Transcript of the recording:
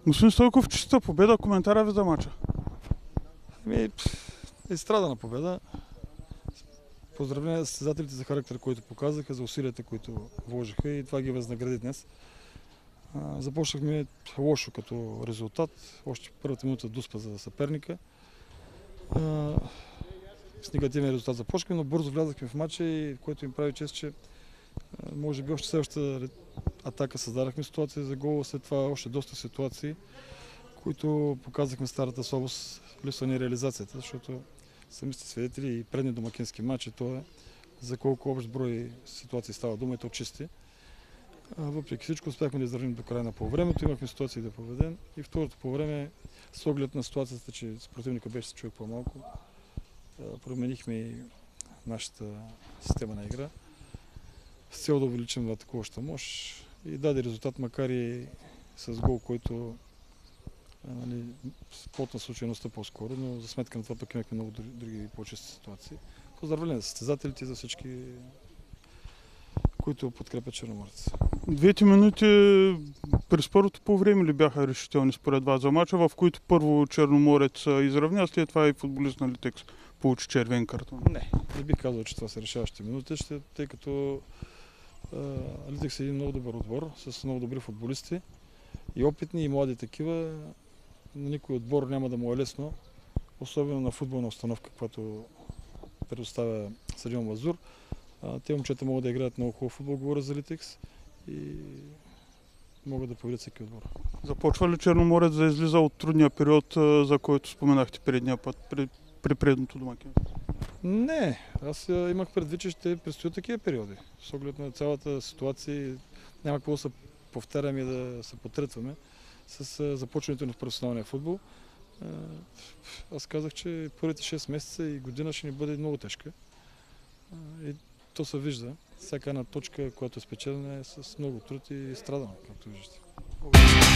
Господин Стойков, чиста победа, коментара ви за мача. Изстрадана победа. Поздравления за състезателите за характер, който показаха, за усилията, които вложиха и това ги възнагради днес. Започнахме лошо като резултат. Още първата минута дуспа за съперника. С негативен резултат започнахме, но бързо влязахме в матча и което им прави чест, че може би още следващата атака създадахме ситуация за гол, след това още доста ситуации, които показахме старата слабост, липсва ни реализацията, защото сами сте свидетели и предни домакински матчи, то е за колко общ брой ситуации става дума и то чисти. Въпреки всичко успяхме да издържим до края на полувремето, имахме ситуации да поведем и второто полувреме с оглед на ситуацията, че с противника беше с човек по-малко, променихме и нашата система на игра с цел да увеличим атакуваща мощ и даде резултат, макар и с гол, който плотна случайността по-скоро, но за сметка на това пък имахме много други по-чести ситуации. Поздравления за състезателите и за всички, които подкрепят Черноморец. Двете минути през първото по време ли бяха решителни според вас за мача, в които първо Черноморец изравня, след това и футболист на Литекс получи червен картон? Не бих казал, че това са решаващи минути, тъй като Литекс е един много добър отбор, с много добри футболисти и опитни, и млади такива. На никой отбор няма да му е лесно, особено на футболна установка, която предоставя Съдион Мазур. Те момчета могат да играят много хубав футбол, говоря за Литекс, и могат да победят всеки отбор. Започва ли Черноморец да излиза от трудния период, за който споменахте предния път, при предното домакинство? Не, аз имах предвид, че ще предстоят такива периоди. С оглед на цялата ситуация няма какво да се повтаряме и да се потрътваме с започването на професионалния футбол. Аз казах, че първите 6 месеца и година ще ни бъде много тежка. И то се вижда. Всяка една точка, която е спечелена, е с много труд и страдана, както виждате.